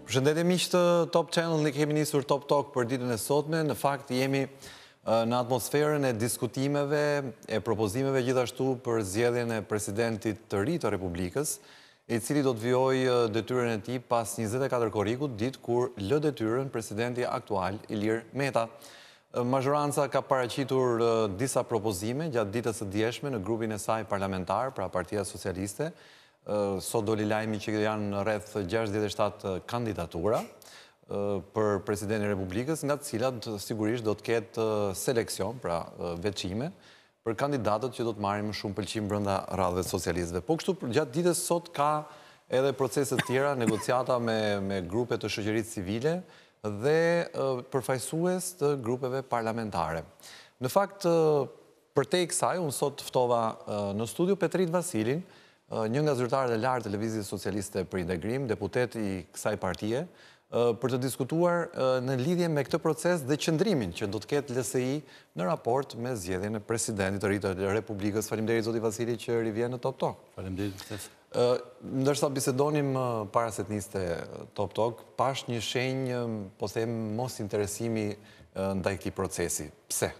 Përshëndetje miq të Top Channel, ne kemi nisur Top Talk për ditën e sotme. Në fakt jemi në atmosferën e diskutimeve, e propozimeve gjithashtu për zgjedhjen e presidentit të ri të Republikës, i cili do të vijojë detyrën e tij pas 24 korrikut, ditë kur lë detyrën presidenti aktual Ilir Meta. Mazhoranca ka paraqitur disa propozime gjatë ditës së djeshme në grupin e saj parlamentar, pra Partia Socialiste. Sot doli lajmi që janë rreth 67 kandidatura për presidentin e Republikës, nga të cilat sigurisht do të ketë seleksion, pra veçime, për kandidatët që do të marrin më shumë pëlqim brenda radhëve socialistëve. Po kështu gjatë ditës sot ka edhe procese të tjera, negociata me grupe të shoqërisë civile dhe përfaqësues të grupeve parlamentare. Në fakt, përtej kësaj, unë sot ftova në studio Petrit Vasilin, një nga zyrtarët e lartë të Lëvizjes Socialiste për Integrim, deputet i kësaj partie, për të diskutuar në lidhje me këtë proces dhe qëndrimin që do të ketë LSI në raport me zgjedhjen e presidentit të ri të Republikës. Faleminderit zoti Vasili që rivjen në Top Talk. Faleminderit. Ndërsa bisedonim para se të niste Top Talk, pash një shenjë, po them, mos interesimi ndaj këtij procesi. Pse?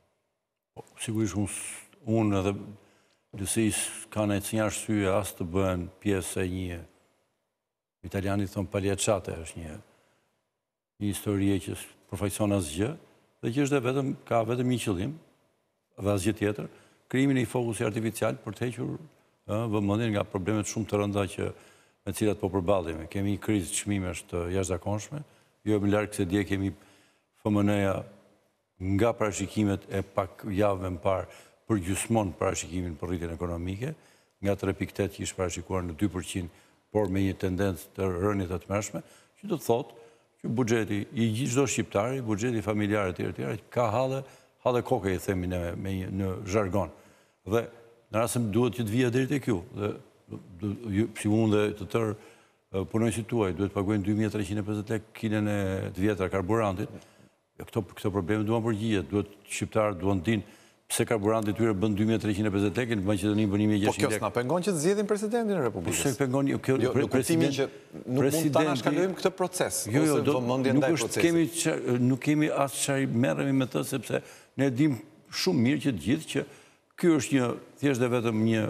Sigurisht unë edhe Lësisë kanë e cënja arsye as të bëhen pjesë e një, italianit thonë pagliacciate, është një historie që përfaqëson asgjë, dhe që është ka vetëm një qëllim, dhe asgjë tjetër, krijimin e një fokusi artificial për të hequr vëmendjen nga problemet shumë të rënda me cilat po përballemi. Kemi një krizë çmimesh të jashtëzakonshme, jo më larg se dje kemi FMN-ja nga parashikimet e pak javëve më parë përgjysmon parashikimin për rritjen ekonomike, nga 3.8 që ishte parashikuar në 2%, por me një tendencë të rënje të tmerrshme, që do të thotë që buxheti i çdo shqiptari, buxheti familjar e tjerë, ka halle koke, i themi në zhargon. Dhe në rast se duhet që të vija deri tek ju, dhe si unë dhe të tërë punonjësit tuaj duhet të paguajnë 2350 lekë kilën e të vjetra karburantit, këto probleme duan përgjigje, shqiptarët duan të dinë pse karburanti tyre bën 2350 lekë, në Maqedoni bën 1600 lekë. Po kjo s'na pengon që të zgjedhin presidentin e Republikës. Po se pengon në kuptimin që nuk mund ta shkalojmë këtë proces, ose vëmendje ndaj procesit. Nuk kemi as çfarë merremi me të, sepse ne dim shumë mirë që të gjithë që ky është një thjesht dhe vetëm një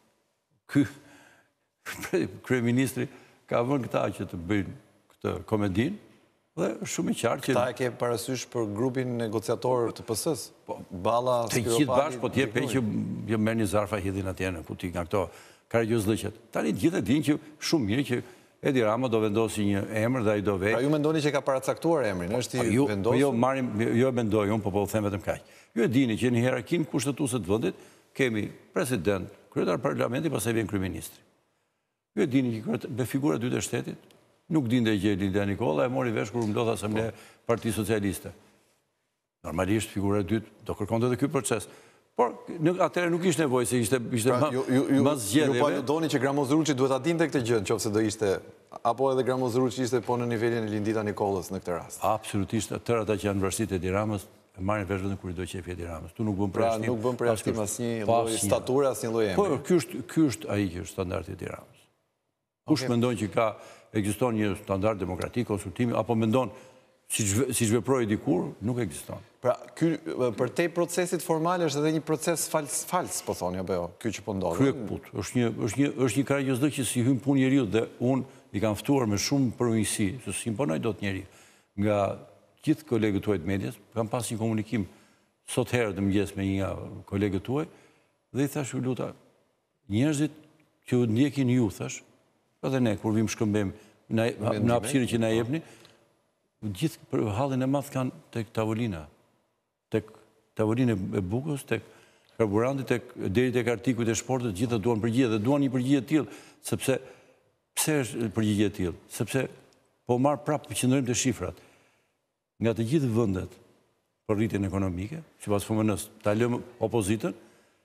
kryeministri ka vënë këta që të bëjnë këtë komedinë. Dhe shumë i qartë që... Këta e ke parasysh për grupin negociator të PS-s? Balla, Spiropadi... Të gjithë bashkë, po t'jep që jo merr një zarfa hidhin atje në kuti nga këto Karagjozllëqet. Tani gjithë e dinë që shumë mirë që Edi Rama do vendosi një emër dhe ai do vej. Pra ju mendoni që ka paracaktuar emrin, është i vendosur? Jo e mendoj unë, po them vetëm kaq. Ju e dini që në hierarkinë kushtetuese të vendit kemi president, kryetar parlamenti, pastaj vjen kryeministri. Ju e dini që me figura dy të shtetit nuk dinte gjë Lidia Nikolla, e mori vesh kur ndodha Asamblea Partisë Socialiste. Normalisht figura e dytë do kërkonte edhe ky proces. Por atëherë nuk ishte nevojë se ishte mas zgjedhjeve. Ju pa doni që Gramozruçi duhet ta dinte këtë gjë, nëse do ishte, apo edhe Gramozruçi ishte po në nivelin e Lindita Nikollës në këtë rast. Absolutisht, tërë ata që janë varësitë e Edi Ramës e marrin vesh vetëm kur i do qefi Edi Ramës. Tu nuk bën përjashtim. Pra nuk bën përjashtim asnjë lloj stature, asnjë lloj emri. Po ky është ai që është standardi i Edi Ramës. Kush mendon që ekziston një standard demokratik, konsultimi, apo mendon si veproi dikur, nuk ekziston. Pra, për te procesit formal është edhe një proces fals, po thoni, apo jo, ky që po ndodh. Kryekput, është një Karagjozllëq që si hyn punë njeriu dhe unë i kam ftuar me shumë përmirësi, se s'imponoj dot njeriu. Nga gjithë kolegët tuaj të medias, kam pas një komunikim sot herë të mëngjes me një nga kolegët tuaj dhe i thash, luta, njerëzit që u ndjekin ju, thash, edhe ne, kur vim shkëmbem në hapësirën që na jepni, gjithë për hallin e madh kanë tek tavolina, tek tavolina e bukës, tek karburanti, deri tek artikujt e shportit, gjithë duan përgjigje dhe duan një përgjigje të tillë, sepse pse është përgjigje e tillë? Sepse po marr prapë qëndrojmë te shifrat. Nga të gjithë vendet për rritjen ekonomike, sipas FMN-s, ta lëmë opozitën,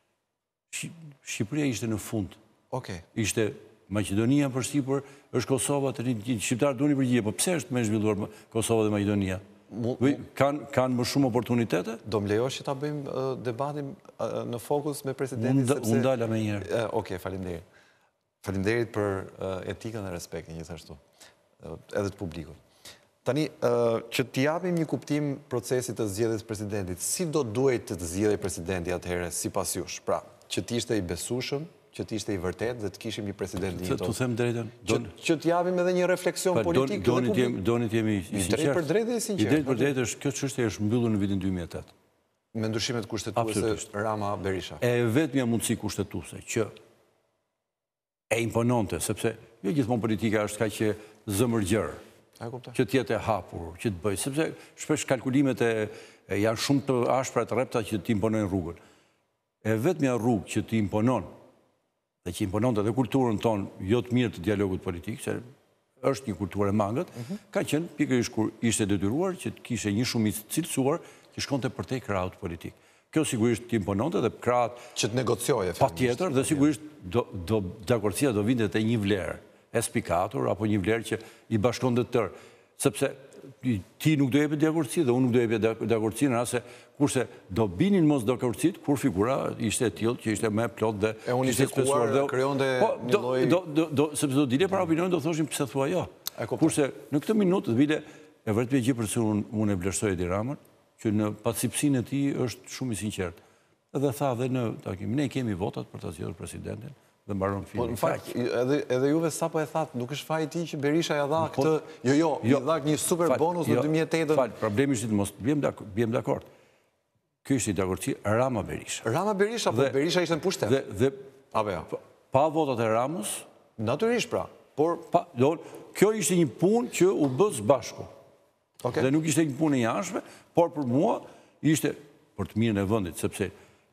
Shqipëria ishte në fund. Okej. Ishte Maqedonia përsipër, është Kosova, të shqiptarët duan një përgjigje, po pse është më zhvilluar Kosova dhe Maqedonia? Kanë më shumë oportunitete? Do më lejosh që ta bëjmë debatin në fokus me presidentin sepse... Unë dala me njerë. Okej, faleminderit. Faleminderit për etikën dhe respektin gjithashtu. edhe të publikut. Tani, që t'japim një kuptim procesit të zgjedhjes presidentit, si do duhet të zgjedhej presidenti atëherë sipas jush? Pra, që t'ishte i besueshëm, që t'ishte i vërtet dhe të kishim një president një të them drejtën. Që t'japim edhe një refleksion politik dhe publik. Doni t'jemi i sinqert. Drejt për drejt dhe i sinqert. I drejt për drejt është kjo çështje është mbyllur në vitin 2008. Me ndryshimet kushtetuese Rama Berisha. E vetmja mundësi kushtetuese që e impononte, sepse jo gjithmonë politika është kaq që zëmërgjër, që t'jetë e hapur, që të bëjë, sepse shpesh kalkulimet janë shumë të ashpra të rrepta që t'imponojnë rrugën. E vetmja rrugë që t'imponon, dhe që impononte edhe kulturën tonë jo të mirë të dialogut politik, që është një kulturë e mangët, ka qenë pikërisht kur ishte detyruar që të kishe një shumicë cilësuar që shkonte përtej krahut politik. Kjo sigurisht t'impononte dhe krahut që të negocioje. Patjetër, dhe sigurisht dakordësia do vinte te një vlerë e spikatur apo një vlerë që i bashkon të tërë, sepse ti nuk do jepet dakordësi dhe unë nuk do jepet dakordësi në rast se kurse do binin mos dakordësit kur figura ishte e tillë që ishte më e plot dhe ishte spesifikuar dhe krijonte një lloj sepse do dilje para opinionit do thoshin pse thua jo. Kurse në këtë minutë do bile e vërtet gjë përse unë e vlerësoj Edi Ramën që në patsipsinë e tij është shumë i sinqert. Dhe tha dhe në takim, ne kemi votat për ta zgjedhur presidentin dhe mbaron filmi. Në fakt, edhe juve sapo e thatë, nuk është faji i tij që Berisha ja dha këtë, i dha një super bonus në 2008. Fal, problemi është mos bjem dakord. Ky ishte i dakordsi Rama Berisha. Rama Berisha, po Berisha ishte në pushtet. Dhe apo jo. Pa votat e Ramës, natyrisht pra. Por kjo ishte një punë që u bë së bashku. Dhe nuk ishte një punë e jashtme, por për mua ishte për të mirën e vendit, sepse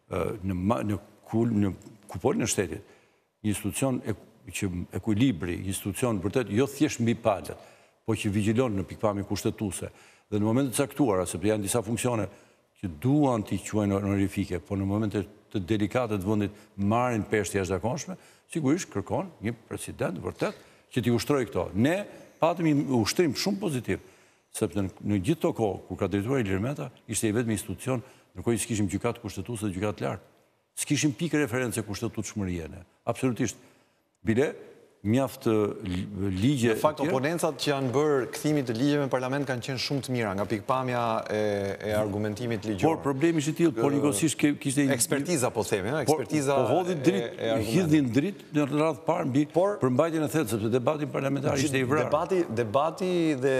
në kuporin e shtetit, një institucion që ekuilibri, një institucion vërtet jo thjesht mbi palët, po që vigjilon në pikpamjen kushtetuese. Dhe në momentet e caktuara, sepse janë disa funksione që duan t'i quajnë onorifike, po në momente të delikate të vendit marrin peshë jashtëzakonshme, sigurisht kërkon një president vërtet që t'i ushtrojë këto. Ne patëm një ushtrim shumë pozitiv, sepse në gjithë të kohë, kur ka drejtuar Ilir Meta, ishte i vetmi institucion në kohë s'kishim gjykatë kushtetuese dhe gjykatë lartë. S'kishim pikë referencë kushtetutshmëriene. Absolutisht. Bile, mjaft ligje... Në fakt, oponencat që janë bërë kthimit të ligjeve në parlament kanë qenë shumë të mira, nga pikpamja e argumentimit ligjor. Por problemi ishte tillë, por njëkohësisht kishte... Ekspertiza, po themi, ekspertiza e argumentit. Hidhin dritë në radhë parë mbi përmbajtjen e thellë, sepse debati parlamentar ishte i vrarë. Debati dhe...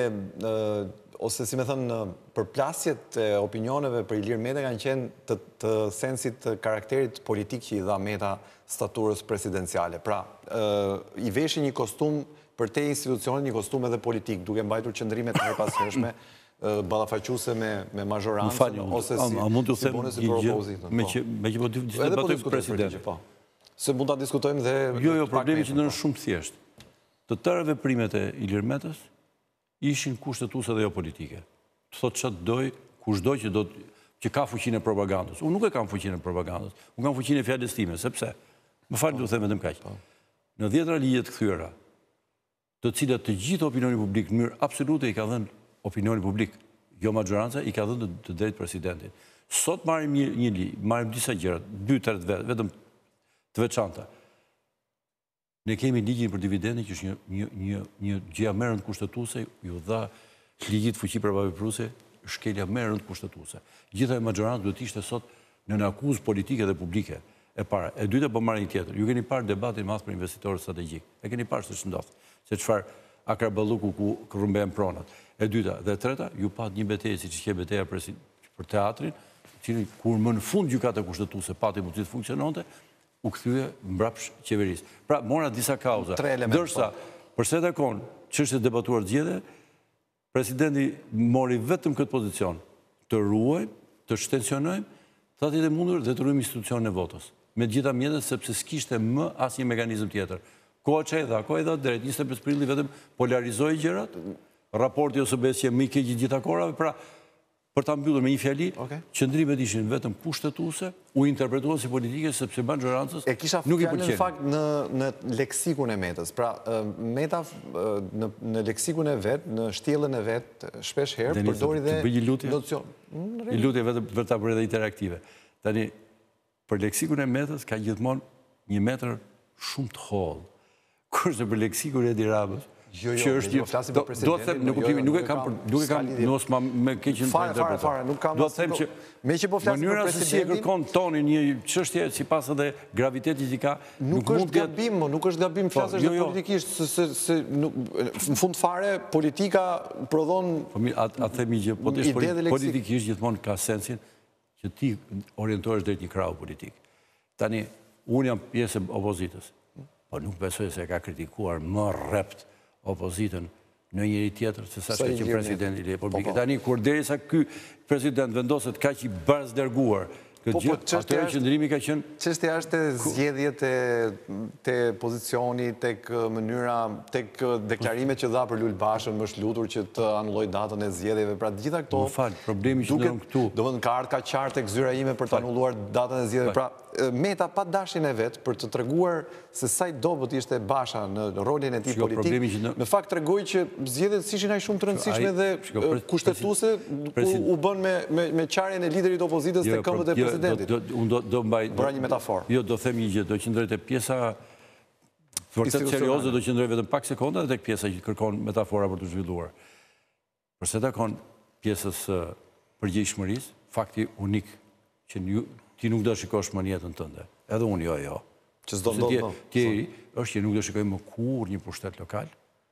ose si me thënë, përplasjet e opinioneve për Ilir Meta kanë qenë të sensit të karakterit politik që i dha Meta staturës presidenciale. Pra, i veshi një kostum për te institucionit, një kostum edhe politik, duke mbajtur qëndrimet të herpashershme, ballafaquese me mazhorancën, ose si bonus i për opozitën. Me që po debatojmë për presidentin. Se mund ta diskutojmë dhe... Jo, problemi që në shumë thjesht. Të tërë veprimet e Ilir Metës ishin kushtetuese dhe jo politike. Të thotë çfarë doj, kush doj që ka fuqinë e propagandës. Unë nuk e kam fuqinë e propagandës, unë kam fuqinë e fjalës time, sepse, më falni do të them vetëm kaq. Në 10 ligje të kthyer, të cilat të gjithë opinioni publik në mënyrë absolute i ka dhënë opinioni publik, jo maxhoranca, i ka dhënë të drejtë presidentit. Sot marrim një ligj, marrim disa gjëra, 2-3 vetëm të veçanta. Ne kemi ligjin për dividendin, që është një gjëja më e rëndë kushtetuese, ju dha ligjit fuqi përpavepruese, shkelja më e rëndë kushtetuese. Gjitha e maxhoranca duhet ishte sot në akuzë politike dhe publike. E para, e dyta po marrë një tjetër. Ju keni parë debatin madh për investitorët strategjik. E keni parë se ç'ndodh, se çfarë akraballuku ku rrumben pronat. E dyta dhe e treta, ju pat një betejë siç ishte betejë për teatrin, cili kur më në fund gjykata kushtetuese pati mundësi të funksiononte, u kthye mbrapsh qeverisë. Pra, mora disa kauza. Ndërsa, përse takon çështjet debatuar zgjedhje, presidenti mori vetëm këtë pozicion, të ruajmë, të shtensionojmë, thatë jetë mundur dhe të ruajmë institucionin e votës. Me gjitha mjetet, sepse s'kishte më asnjë mekanizëm tjetër. Koha që e dha drejt, 25 prilli vetëm polarizoi gjërat, raporti ose besje më i keq i gjitha kohërave, pra për ta mbyllur me një fjali, qëndrimet ishin vetëm kushtetuese, u interpretuan si politike sepse maxhorancës nuk i pëlqen. Në fakt në leksikun e Metës. Pra, Meta në leksikun e vet, në shtjellën e vet, shpesh herë përdori dhe nocion. I lutje vetëm për ta bërë edhe interaktive. Tani, për leksikun e Metës ka gjithmonë 1 metër shumë të hollë. Kurse për leksikun e Edi Ramës, Do të them, nuk e kam, nëse me keqen të interpretuar. Fare, nuk kam. Do të them që me që po flasim për mënyra se si e kërkon tonin një çështje sipas edhe gravitetit që ka, nuk është gabim, nuk është gabim flasësh politikisht se në fund fare politika prodhon. A themi që po të politikisht gjithmonë ka sensin që ti orientohesh drejt një krahu politik. Tani, unë jam pjesë e opozitës, po nuk besoj se ka kritikuar më rrept opozitën në njëri tjetër se sa që presidenti i Republikës. Tani, kur derisa ky president vendoset kaq i barazderguar, atëherë qëndrimi ka qenë... Çështja është zgjedhjet te pozicioni, tek mënyra, tek deklarimet që dha për Lul Bashën, më shlutur që të anulloj datën e zgjedhjeve. Pra gjitha këto... Më fal, problemi që ndron këtu. Domethënë ka ardhur ka qartë tek zyra ime për të anulluar datën e zgjedhjeve. Pra Meta pa dashin e vet për të treguar se sa i dobët ishte Basha në rolin e tij politik. Në fakt tregoi që zgjedhjet ishin aq shumë të rëndësishme dhe kushtetuese u bën me qarjen e liderit opozitës te këmbët e presidentit. Unë do mbaj... Bëra një metaforë. Jo, do them një gjë, do qëndroj te pjesa vërtet serioze, do qëndroj vetëm pak sekonda dhe tek pjesa që kërkon metafora për të zhvilluar. Përse takon pjesës përgjegjshmërisë, fakti unik që ti nuk do shikosh më në jetën tënde. Edhe unë jo. Që s'do ndodhë. Tjeri është që nuk do shikoj më kur një pushtet lokal.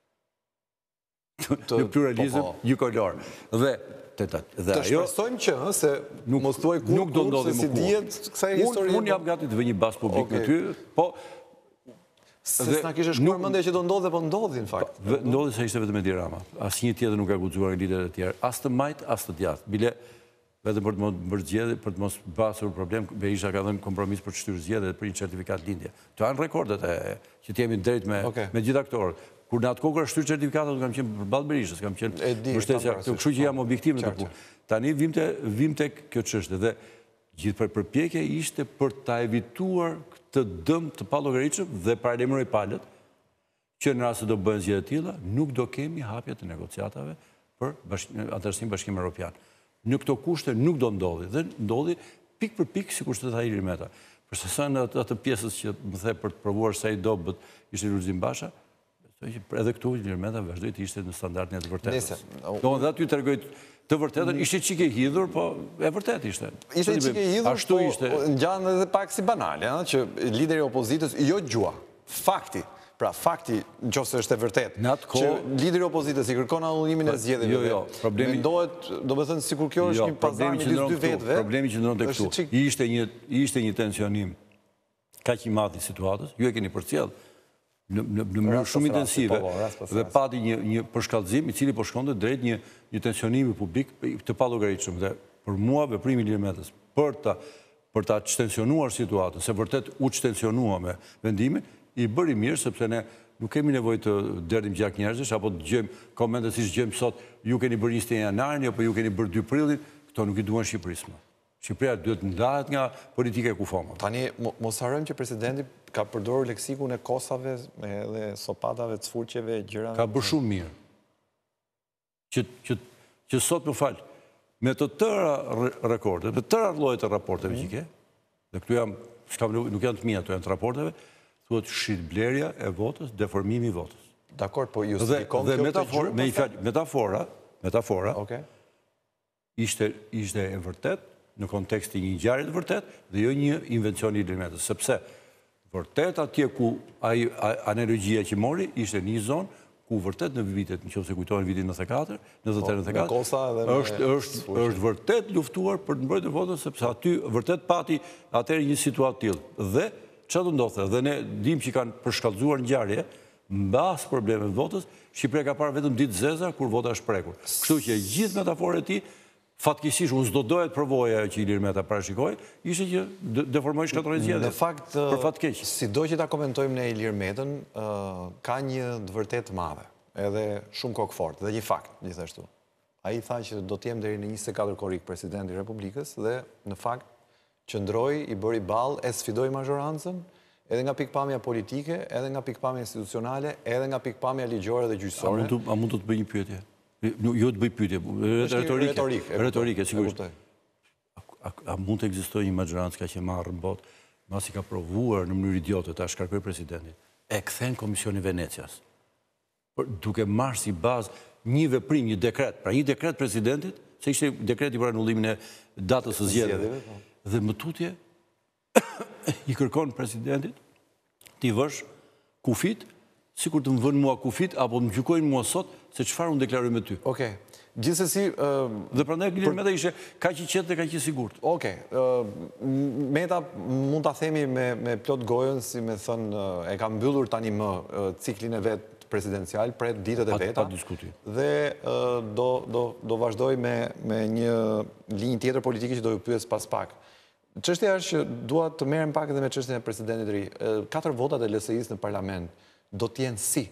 Në pluralizëm, një kolor. Dhe të shpresojmë që, se mos thuaj kur, se si dihet kësaj historie. Unë jam gati të vë një bas publik me ty, po... Se s'na kishe shkuar mendje që do ndodhe, po ndodhi në fakt. Ndodhi se ishte vetëm Edi Rama. Asnjë tjetër nuk ka guxuar lideret e tjera. As të majt, as të djathtë. Bile vetëm për të mos zgjedhje, për të mos pasur problem, Berisha ka dhënë kompromis për të shtyrë zgjedhjet për një certifikat lindje. Këto janë rekordet që jemi drejt me gjithë aktorët. Kur në atë kohë kur shtyr certifikatat, kam qenë përballë Berishës, kam qenë mbështetja, kështu që jam objektiv në këtë punë. Tani vim tek kjo çështje dhe gjithë përpjekja ishte për ta evituar këtë dëm të pallogaritshëm dhe paralajmëroi palët që në rast se do bëhen zgjedhje të tilla, nuk do kemi hapje të negociatave për antarësinë Bashkimit Evropian. Në këto kushte nuk do ndodhi, dhe ndodhi pik për pik sikur të tha Ilir Meta. Përse sa në atë pjesës që më the për të provuar sa i dobët ishte Lulzim Basha, edhe këtu Ilir Meta vazhdoi të ishte në standardin e të vërtetës. Domethënë aty tregoj të vërtetën, ishte çike hidhur, po e vërtet ishte. Ishte çike hidhur, po ngjan edhe pak si banale, që lideri i opozitës jo gjua, fakti. Pra, fakti, nëse është e vërtet, që lideri i opozitës i kërkon anullimin e zgjedhjeve, mendohet, domethënë sikur kjo është një pazar midis dy vetëve. Problemi që ndron tek këtu, ishte një tensionim kaq i madh i situatës, ju e keni përcjell në mënyrë shumë intensive dhe pati një përshkallëzim i cili po shkonte drejt një tensionimi publik të pallogaritshëm. Dhe për mua veprimi i Ilir Metës për ta çtensionuar situatën, se vërtet u çtensionua me vendimin, i bëri mirë, sepse ne nuk kemi nevojë të derdim gjak njerëzish, apo të gjejmë komente siç gjejmë sot, ju keni bërë 21 janarin, apo ju keni bërë 2 prillit, këto nuk i duan Shqipërisë më. Shqipëria duhet ndahet nga politika e kufomave. Tani, mos harrojmë që presidenti ka përdorur leksikun e kosave, edhe sopatave, cfurqeve, gjërave. Ka bërë shumë mirë. Që sot më fal, me të tëra rekordet, me të tëra llojet e raporteve që ke, dhe këtu nuk janë të mia, ato janë të raporteve, thuhet shitblerja e votës, deformimi i votës. Dakor, po justifikon kjo të gjurë? Metafora, ishte e vërtet, në konteksti një ngjarje të vërtet, dhe jo një invencion i Ilir Metës, sepse vërtet atje ku analogjia që mori, ishte një zonë ku vërtet në vitet, nëse kujtohen vitin 94, 93, është vërtet luftuar për të mbrojtur votën, sepse aty vërtet pati atëherë një situatë tillë. Dhe çfarë do ndodhte? Dhe ne dim që kanë përshkallëzuar ngjarje mbas problemeve të votës, Shqipëria ka parë vetëm ditë zeza kur vota është prekur. Kështu që gjithë metaforët e tij, fatkeqësisht unë s'do doja të provoja që Ilir Meta parashikoi, ishte që deformoi shkatërroi zgjedhjet. Në fakt, për fat keq. Sido që ta komentojmë në Ilir Metën, ka një të vërtetë madhe, edhe shumë kokfort, dhe një fakt gjithashtu. Ai tha që do të jem deri në 24 korrik presidenti i Republikës dhe në fakt qëndroi, i bëri ball, e sfidoi mazhorancën, edhe nga pikpamja politike, edhe nga pikpamja institucionale, edhe nga pikpamja ligjore dhe gjyqësore. A mund të bëj një pyetje? Jo të bëj pyetje, retorike, sigurisht. A mund të ekzistojë një mazhorancë kaq e marrë në botë, pasi ka provuar në mënyrë idiote ta shkarkojë presidentin, e kthen Komisioni i Venecias duke marrë si bazë një veprim, një dekret, pra një dekret presidentit, se ishte dekreti për anullimin e datës së zgjedhjeve. Dhe më tutje i kërkon presidentit t'i vësh kufit, sikur të më vënë mua kufit, apo më gjykojnë mua sot se çfarë unë deklaroj me ty. Okej. Gjithsesi... Dhe prandaj Ilir Meta ishte kaq i qetë dhe kaq i sigurt. Okej. Meta mund ta themi me plot gojën, si me thënë, e ka mbyllur tani më ciklin e vet presidencial, pret ditët e veta. Pa diskutim. Dhe do vazhdoj me një linjë tjetër politike që do ju pyes pas pak. Çështja është që dua të merrem pak edhe me çështjen e presidentit ri. 4 votat e LSI-s në parlament do të jenë si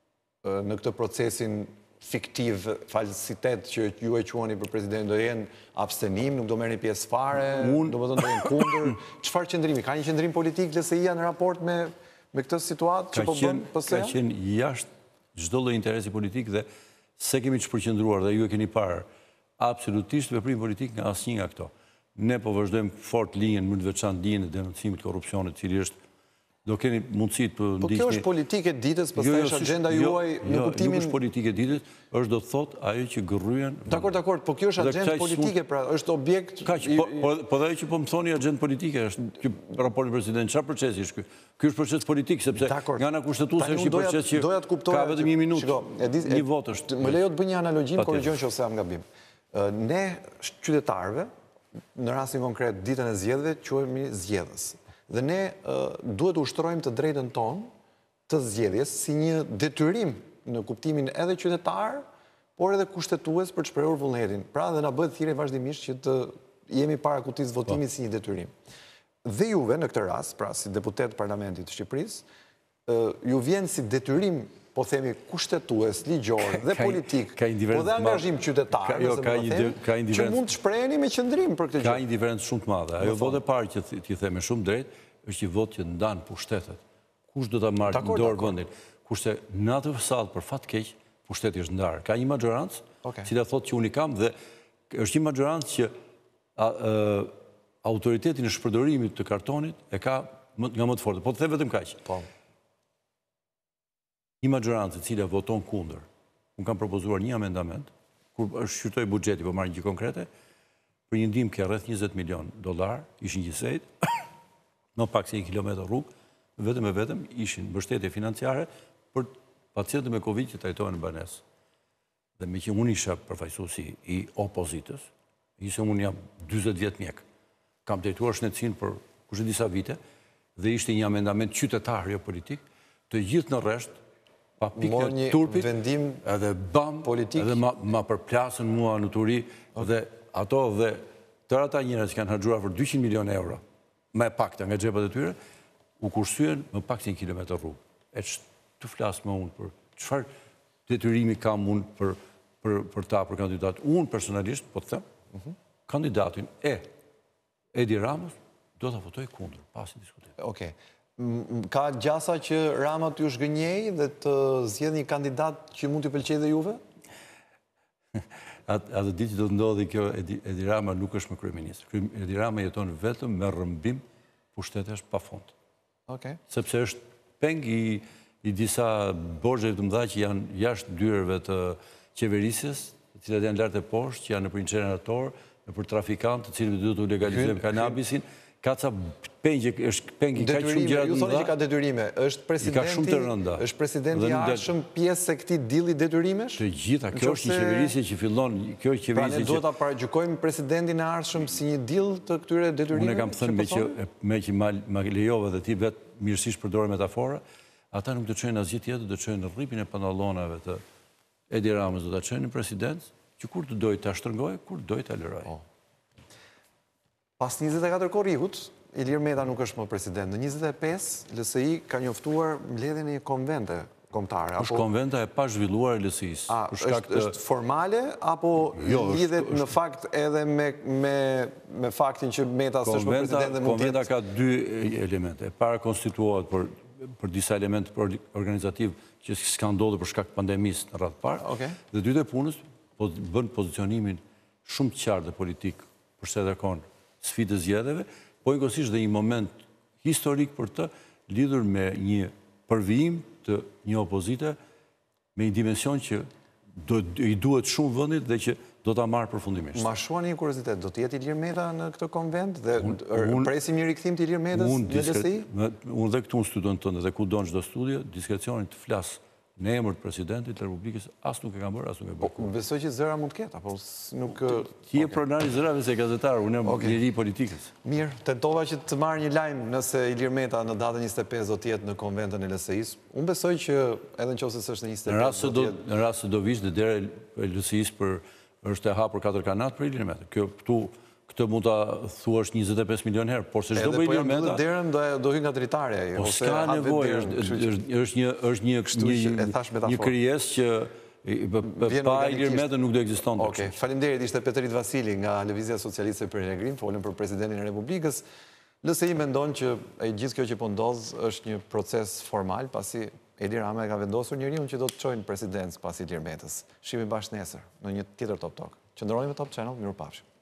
në këtë procesin fiktiv, falsitet që ju e quani për presidentin, do jenë abstenim, nuk do merrni pjesë fare, do të thonë do jenë kundër. Çfarë qëndrimi? Ka një qëndrim politik LSI-ja në raport me këtë situatë që po bën PS-ja? Ka qenë jashtë çdo lloj interesi politik dhe se kemi të përqendruar dhe ju e keni parë absolutisht veprim politik nga asnjë nga këto. Ne po vazhdojmë fort linjën më të veçantë linjën e denoncimit të korrupsionit, i cili është do keni mundësi të ndiqni. Po kjo është politike ditës, pastaj është agenda juaj në kuptimin... Nuk është politike ditës, është do të thotë ajo që gërryen... Dakor, po kjo është agenda politike, pra është objekt... Po dhe ajo që po më thoni agenda politike, është që raporti president, çfarë procesi është ky? Ky është proces politik, sepse nga ana kushtetuese është një proces që ka vetëm 1 minutë, një vot është. Më lejo të bëj një analogjim, korrigjoj nëse jam gabim. Ne qytetarëve, në rastin konkret ditën e zgjedhjeve, quhemi zgjedhës. Dhe ne duhet ushtrojmë të drejtën tonë të zgjedhjes si një detyrim në kuptimin edhe qytetar, por edhe kushtetues për të shprehur vullnetin. Pra dhe na bëhet thirrje vazhdimisht që të jemi para kutisë votimit si një detyrim. Dhe juve në këtë rast, pra si deputet parlamentit të Shqipërisë, ju vjen si detyrim, po themi kushtetues, ligjor dhe politik, po dhe angazhim qytetar, që mund të shpreheni me qëndrim për këtë gjë. Ka një diferencë shumë të madhe. Ajo votë e parë që ti the me shumë drejt, është një votë që ndan pushtetet. Kush do ta marrë në dorë vendin? Kurse në atë fshat për fat keq, pushteti është ndarë. Ka një majorancë, cila thotë që unë i kam dhe është një majorancë që autoritetin e shpërdorimit të kartonit e ka nga më të fortë. Po të them vetëm kaq. Një majorancë e cila voton kundër. Unë kam propozuar një amendament, kur është shqyrtoj buxheti, po marrë një konkrete, për një ndihmë që rreth $20 milion, ishin gjithsejt, në pak se 1 kilometër rrugë, vetëm ishin mbështetje financiare për pacientët me Covid që trajtohen në banesë. Dhe me që unë isha përfaqësuesi i opozitës, ishte unë jam 40 vjet mjek. Kam drejtuar shëndetësinë për kushte disa vite dhe ishte një amendament qytetar jo politik, të gjithë në rresht pa pikë turpit, edhe bam, edhe ma përplasën mua në turi, dhe ato dhe tërë ata njerëz që kanë harxuar për 200 milion euro, me pakta nga xhepat e tyre, u kursyen më pak se 1 kilometër rrugë. E të flas më unë për çfarë detyrimi kam unë për ta për kandidat. Unë personalisht, po të them, kandidatin Edi Ramës do ta votoj kundër, pasi diskutim. Okej. Ka gjasa që Rama t'ju shgënjej dhe të zgjedh një kandidat që mund t'ju pëlqejë dhe juve? Atë ditë që do të ndodhi kjo, Edi Rama nuk është më kryeminist. Edi Rama jeton vetëm me rrëmbim pushtetesh pafund. Sepse është peng i disa borxheve të mëdha që janë jashtë dyreve të qeverisjes, të cilat janë lart e poshtë, që janë nëpër incinerator, nëpër trafikantë, të cilëve duhet të legalizojmë kanabisin. Ka ca pengje, është pengi ka shumë gjëra të mëdha. Ju thoni që ka detyrime. Është presidenti i ardhshëm pjesë e këtij dilli detyrimesh? Të gjitha, kjo është një qeverisje që fillon, kjo është Pra qeverisje ne që... duhet ta paragjykojmë presidentin e ardhshëm si një dill të këtyre detyrimeve? Unë e kam thënë me që ma lejove dhe ti vetë mirësisht përdore metafora, ata nuk të çojnë asgjë tjetër, do të çojnë në rripin e pantallonave të Edi Ramës, do ta çojnë në presidencë, që kur të dojë ta shtrëngojë, kur dojë ta lërojë. Pas 24 korrikut, Ilir Meta nuk është më president. Në 25, LSI ka njoftuar mbledhjen e një konvente kombëtare. Është konventa e pa zhvilluar e LSI-s. Është formale, apo lidhet në fakt edhe me faktin që Meta s'është më president dhe mund Konventa ka 2 elemente. E para konstituohet për disa elemente organizativ që s'ka ndodhur për shkak të pandemisë në radhë parë. Dhe dytë e punës bën pozicionimin shumë të qartë dhe politik për se dërkon sfidë zgjedhjeve, po njëkohësisht dhe një moment historik për të lidhur me një përvijim të një opozite me një dimension që i duhet shumë vëndit dhe që do ta marrë përfundimisht. Ma shua një kuriozitet, do t'jetë Ilir Meta në këtë konvent dhe presim një rikthim të Ilir Metës në LSI? Unë dhe këtu në studion tënde dhe ku do në çdo studio, diskrecionin të flasë në emër të presidentit të Republikës, asë nuk e kam bërë, asë nuk e bërë. Besoj që zëra mund të ketë, apo nuk... Ti e pronari zërave se gazetarë, unë e njeri politikës. Mirë, tentova që të marrë një lajmë nëse Ilir Meta në datën 25 do t'jetë në konventën e LSI-s. Unë besoj që edhe në qoftë se është në 25 do t'jetë... Në rrasë se do vishë dhe dere e LSI-s është e hapur 4 kanat për Ilir Meta. Këtë mund të thuash 25 milion herë, por se shdo për Ilir Meta... Edhe po jam derën do hy nga dritarja. Po s'ka nevoj, është një kryes që pa Ilir Meta nuk do eksiston të kështë. Faleminderit, ishte Petrit Vasili nga Lëvizja Socialiste për Negrin, folën për presidentin e Republikës. LSI mendon që gjithë kjo që po ndodh është një proces formal, pasi Edi Rama e ka vendosur njeriun që do të çojnë presidencë pas Ilir Metës. Shihemi bashkë nesër në një tjetër Top Talk. Qëndroni me Top Channel, mirupafshim.